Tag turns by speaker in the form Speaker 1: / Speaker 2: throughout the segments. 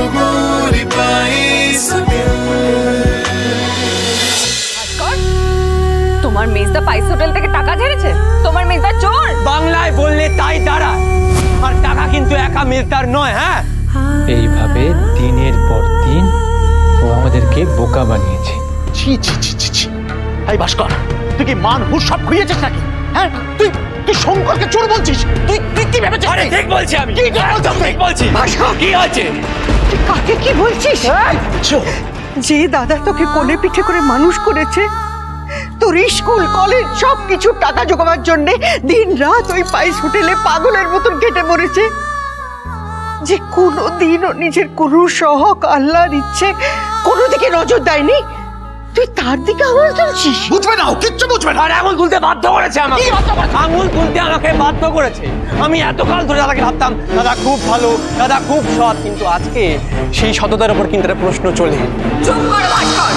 Speaker 1: তোমার মেজদা পাইস হোটেল থেকে টাকা ঝেড়েছে? তোমার মেজদা চোর?
Speaker 2: বাংলায় বললে তাই দাঁড়ায়, আর টাকা কিন্তু একা মেজদার নয়। হ্যাঁ, এইভাবে দিনের পর দিন ও আমাদেরকে বোকা বানিয়েছে।
Speaker 3: ছি ছি ছি ছি ছি। এই ভাস্কর, তুই কি মান হুঁশ সব খুইয়েছিস নাকি? হ্যাঁ, তুই শঙ্করকে চোর বলছিস? তুই কি ভেবেছিস?
Speaker 2: আরে ঠিক বলছি আমি,
Speaker 3: কি ঠিক
Speaker 2: বলছি।
Speaker 3: ভাস্কর,
Speaker 2: কি হয়েছে?
Speaker 4: তুই কাকে কি বলছিস? যে দাদা তোকে কোলে পিঠে করে মানুষ করেছে, তোর স্কুল কলেজ সবকিছু টাকা জোগাবার জন্য দিন রাত ওই পাইস হোটেলে পাগলের মতন কেটে মরেছে, যে কোনোদিনও নিজের কোনো শখ আল্লাহর ইচ্ছে কোনো দিকে নজর দেয়নি, তুই তার দিকে আঙুল তুলছিস?
Speaker 3: বুঝবে না, ও কিচ্ছু বুঝবে না।
Speaker 2: আর আঙুল তুলতে বাধ্য করেছে আমাকে, আঙুল তুলতে আমাকে বাধ্য করেছে। আমি এতকাল ধরে দাদাকে ভাবতাম দাদা খুব ভালো, দাদা খুব সৎ, কিন্তু আজকে সেই সততার উপর কিন্তু একটা প্রশ্ন চলে।
Speaker 1: চুপ কর ভাস্কর।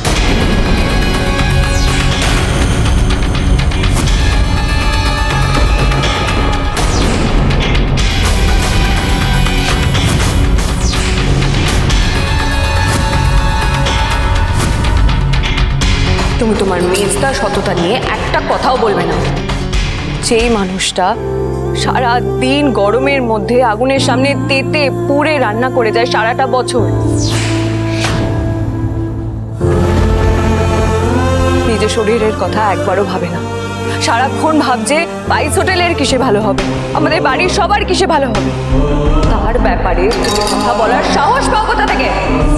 Speaker 1: তুমি তোমার মেজদা সততা নিয়ে একটা কথাও বলবে না। যেই মানুষটা সারা দিন গরমের মধ্যে আগুনের সামনে তেতে পুড়ে রান্না করে যায় সারাটা বছর, নিজের শরীরের কথা একবারও ভাবে না, সারাক্ষণ ভাবছে পাইস হোটেলের কিসে ভালো হবে, আমাদের বাড়ির সবার কিসে ভালো হবে, তার ব্যাপারে তুমি কথা বলার সাহস পাও কোথা থেকে?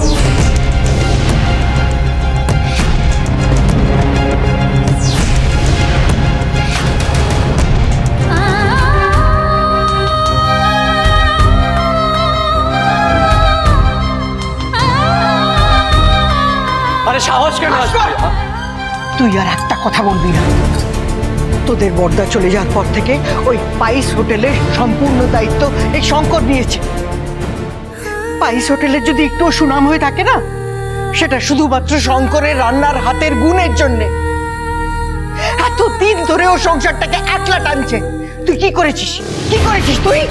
Speaker 2: আরে সাহস কেন?
Speaker 4: তুই আর একটা কথা বলবি না। তোদের বর্দা চলে যাওয়ার পর থেকে ওই পাইস হোটেলের সম্পূর্ণ দায়িত্ব এই শঙ্কর নিয়েছে। পাইস হোটেলের যদি একটু সুনাম হয়ে থাকে না, সেটা শুধুমাত্র শঙ্করের রান্নার হাতের গুণের জন্যে। এতদিন ধরে ও সংসারটাকে একলা টানছে, তুই কি করেছিস? কি করেছিস তুই?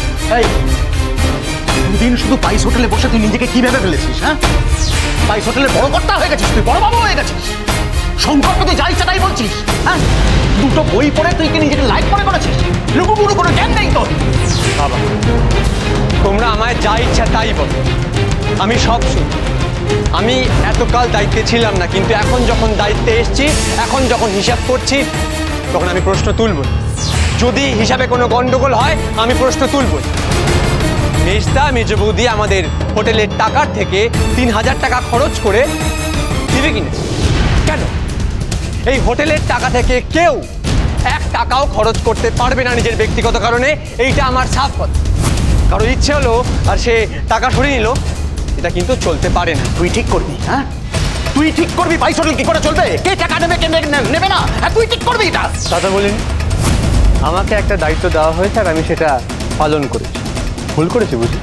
Speaker 3: দুদিন শুধু পাইস হোটেলে বসে তুই নিজেকে কি ভেবে ফেলেছিস? হ্যাঁ, পাইস হোটেলের বড় কর্তা হয়ে গেছিস, তুই বড় বাবু হয়ে গেছিস। শঙ্করকে তুই যা ইচ্ছা তাই বলছিস। হ্যাঁ, দুটো বই পড়ে তুই কি নিজেকে লাইক মনে করেছিস? লুকুপুরু কোনো জ্ঞান নেই তোর।
Speaker 2: বাবা, তোমরা আমায় যা ইচ্ছা তাই বলো, আমি সব শুনি। আমি এতকাল দায়িত্বে ছিলাম না, কিন্তু এখন যখন দায়িত্বে এসেছি, এখন যখন হিসাব করছি, তখন আমি প্রশ্ন তুলব। যদি হিসাবে কোনো গন্ডগোল হয় আমি প্রশ্ন তুলব। মেজদা মেজ বৌদি আমাদের হোটেলের টাকার থেকে 3000 টাকা খরচ করে টিভি কিনেছে। কেন? এই হোটেলের টাকা থেকে কেউ 1 টাকাও খরচ করতে পারবে না নিজের ব্যক্তিগত কারণে, এইটা আমার সাফ কথা। কারো ইচ্ছে হলো আর সে টাকা সরিয়ে নিল, এটা কিন্তু চলতে পারে না।
Speaker 3: তুই ঠিক করবি। হ্যাঁ, তুই ঠিক করবি পাইস হোটেল কি করে চলবে, কে টাকা নেবে কে নেবে না, হ্যাঁ তুই ঠিক করবি এটা।
Speaker 2: দাদা বলেন, আমাকে একটা দায়িত্ব দেওয়া হয়েছে আর আমি সেটা পালন করেছি। ভুল করেছি বুঝি?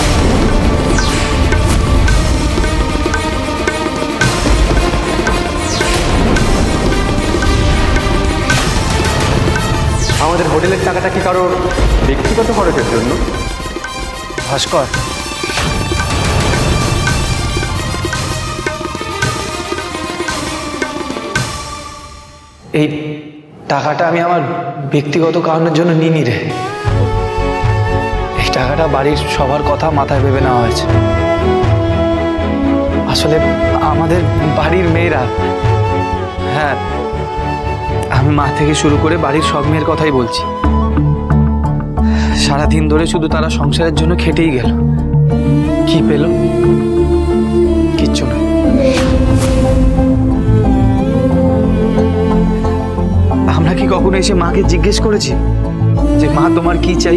Speaker 2: আমাদের হোটেলের টাকাটা কি কারোর ব্যক্তিগত খরচের জন্য?
Speaker 5: ভাস্কর, এই টাকাটা আমি আমার ব্যক্তিগত কারণের জন্য নিইনি রে। এই টাকাটা বাড়ির সবার কথা মাথায় ভেবে নেওয়া হয়েছে। আসলে আমাদের বাড়ির মেয়েরা, হ্যাঁ আমি মা থেকে শুরু করে বাড়ির সব মেয়ের কথাই বলছি, সারাদিন ধরে শুধু তারা সংসারের জন্য খেটেই গেল। কি পেল? কিচ্ছু না। আমরা কি কখনো এসে মাকে জিজ্ঞেস করেছি যে মা তোমার কি চাই?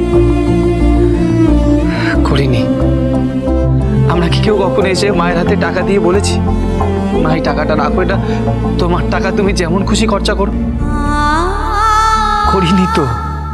Speaker 5: করিনি। আমরা কি কেউ কখনো এসে মায়ের হাতে টাকা দিয়ে বলেছি মা এই টাকাটা রাখো, এটা তোমার টাকা, তুমি যেমন খুশি খরচা করো? করিনি তো।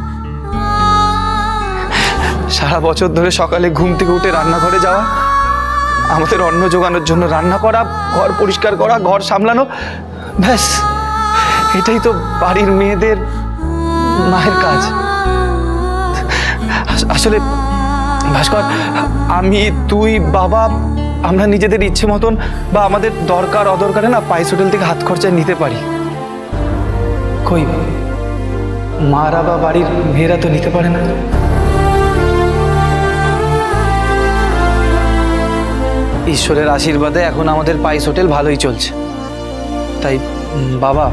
Speaker 5: সারা বছর ধরে সকালে ঘুম থেকে উঠে রান্নাঘরে যাওয়া, আমাদের অন্ন জোগানোর জন্য রান্না করা, ঘর পরিষ্কার করা, ঘর সামলানো, ব্যাস এটাই তো বাড়ির মেয়েদের মায়ের কাজ। আসলে ভাস্কর, আমি, তুই, বাবা, আমরা নিজেদের ইচ্ছে মতন বা আমাদের দরকার অদরকারে না পাইস হোটেল থেকে হাত খরচায় নিতে পারি। কই মারা বা বাড়ির মেয়েরা তো নিতে পারে না। ঈশ্বরের আশীর্বাদে এখন আমাদের পাইস হোটেল ভালোই চলছে। তাই বাবা,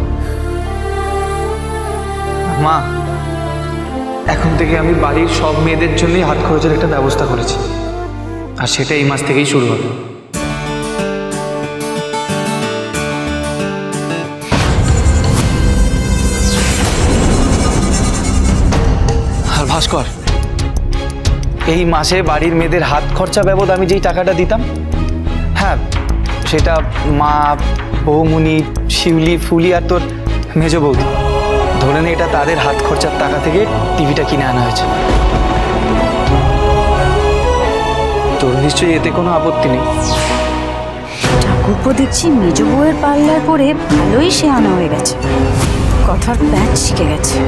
Speaker 5: মা, এখন থেকে আমি বাড়ির সব মেয়েদের জন্যই হাত খরচের একটা ব্যবস্থা করেছি, আর সেটা এই মাস থেকেই শুরু হবে। আর ভাস্কর, এই মাসে বাড়ির মেয়েদের হাত খরচা বাবদ আমি যেই টাকাটা দিতাম, হ্যাঁ সেটা মা, বৌমুনি, শিউলি, ফুলি আর তোর মেজ বৌদি, ধরে নে এটা তাদের হাত খরচার টাকা থেকে টিভিটা কিনে আনা হয়েছে। তোর নিশ্চয়ই এতে কোনো আপত্তি নেই?
Speaker 6: ঠাকুরপো দেখছি মেজ বউয়ের পাল্লায় পড়ে ভালোই সে আনা হয়ে গেছে, কথার প্যাচ শিখে গেছে।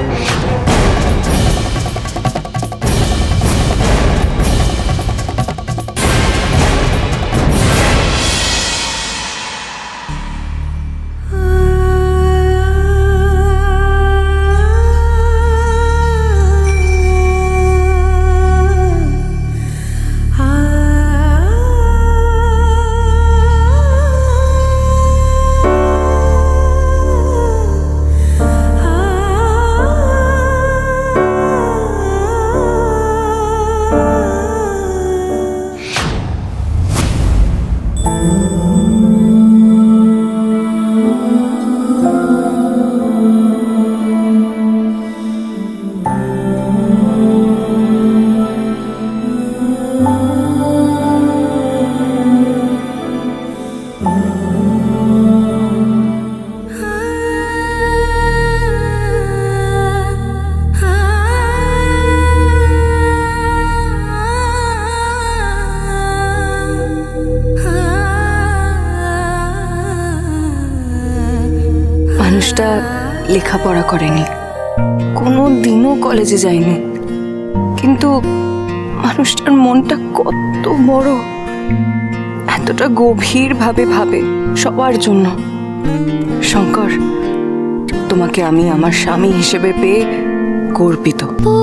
Speaker 1: মানুষটা লেখাপড়া করেনি, কোনো দিনও কলেজে যায়নি, কিন্তু মানুষটার মনটা কত বড়, এতটা গভীরভাবে ভাবে সবার জন্য। শঙ্কর, তোমাকে আমি আমার স্বামী হিসেবে পেয়ে গর্বিত।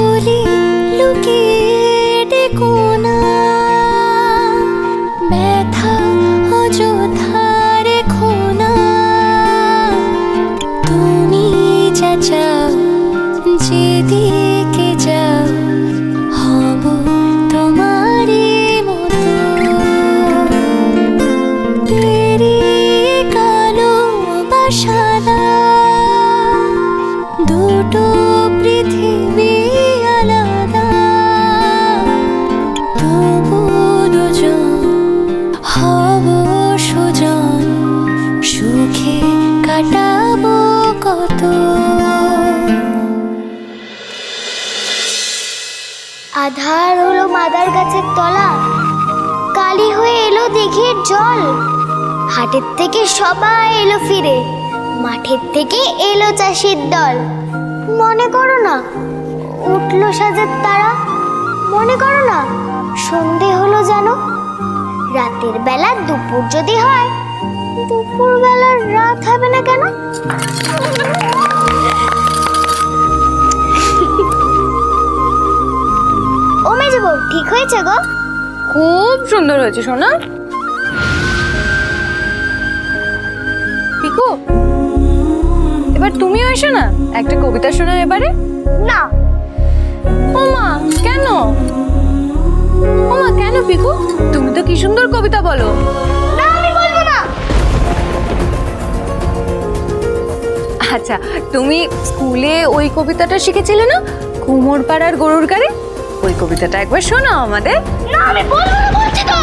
Speaker 7: যেদিকে যাও হব তোমারই মতো, কালো বা সাদা দুটো পৃথিবী আলাদা, তবু দুজন হব সুজন, সুখে কাটাবো কত। আধার হলো মাদার গাছের তলা, কালি হয়ে এলো দিঘির জল, হাটের থেকে সবাই এলো ফিরে, মাঠের থেকে এলো চাষির দল। মনে করো না উঠলো সাজের তারা, মনে করো না সন্ধে হলো জানো, রাতের বেলা দুপুর যদি হয়, দুপুর বেলার রাত হবে না কেন? ও মেজে বউ, ঠিক হয়েছে গো?
Speaker 1: খুব সুন্দর হয়েছে সোনা। পিকু, এবার তুমিও এসো না, একটা কবিতা শোনা এবারে।
Speaker 7: না।
Speaker 1: ওমা কেন? ওমা কেন পিকু? তুমি তো কি সুন্দর কবিতা বলো।
Speaker 7: না, আমি বলবো না।
Speaker 1: আচ্ছা, তুমি স্কুলে ওই কবিতাটা শিখেছিলে না, কুমোর পাড়ার গরুর গাড়ি? ওই কবিতাটা একবার শোনাও আমাদের।
Speaker 7: না, আমি বলবো না বলছি তো।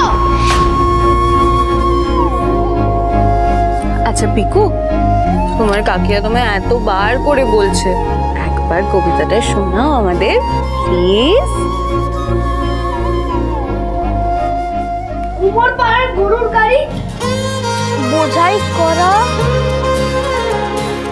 Speaker 1: আচ্ছা পিকু, তোমার কাকিয়া তোমায় এতবার করে বলছে, একবার কবিতাটা শোনাও আমাদের প্লিজ।
Speaker 7: কুমোর পাড়ার গরুর গাড়ি বোঝাই করা।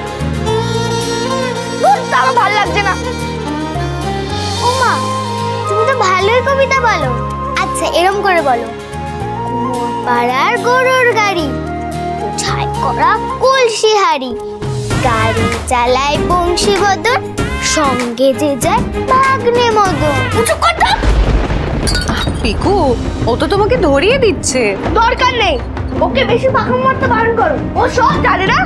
Speaker 7: আমার ভালো লাগছে না। ও মা, তুমি তুমি তো ভালোই কবিতা বলো। আচ্ছা এরম করে বলো, কুমোর পাড়ার গরুর গাড়ি, ছাই করা কলসি হাড়ি, গাড়ি চালায় বংশীবদর, সঙ্গে যে যায় ভাগ্নে মদন।
Speaker 1: পিকু, ও তো তোমাকে ধরিয়ে দিচ্ছে।
Speaker 7: দরকার নেই, ওকে বেশি পাখা মারতে বারণ করো, ও সব জানে না।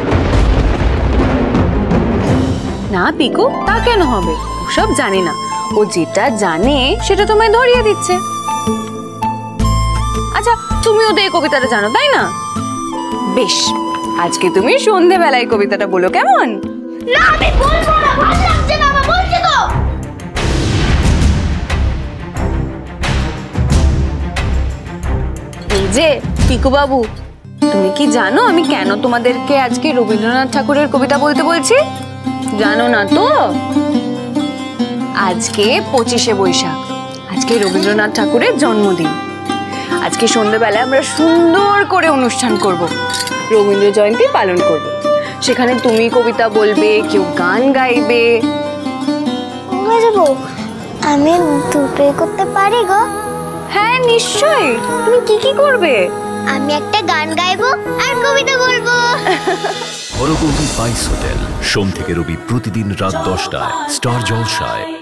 Speaker 1: না পিকু, তা কেন হবে? ও সব জানে না, ও যেটা জানে সেটা তোমায় ধরিয়ে দিচ্ছে। আচ্ছা, তুমিও তো এই কবিতাটা জানো তাই না? বেশ, আজকে তুমি সন্ধেবেলায় কবিতাটা বলো, কেমন?
Speaker 7: না আমি বলবো না, ভালো লাগছে না আমার, বলছি তো।
Speaker 1: এই যে পিকু বাবু, তুমি কি জানো আমি কেন তোমাদেরকে আজকে রবীন্দ্রনাথ ঠাকুরের কবিতা বলতে বলছি? জানো না তো? আজকে 25শে বৈশাখ, আজকে রবীন্দ্রনাথ ঠাকুরের জন্মদিন। আজকে সন্ধ্যেবেলায় আমরা সুন্দর করে অনুষ্ঠান করব, রবীন্দ্র জয়ন্তী পালন করব। সেখানে তুমি কবিতা বলবে, কেউ গান গাইবে।
Speaker 7: যাবো, আমি দুটোই করতে পারি গো।
Speaker 1: হ্যাঁ নিশ্চয়ই, তুমি কি কি করবে?
Speaker 7: আমি একটা গান গাইবো আর কবিতা বলবো।
Speaker 8: হরগৌরী স্পাইস হোটেল, সোম থেকে রবি প্রতিদিন রাত 10টায় স্টার জলসায়।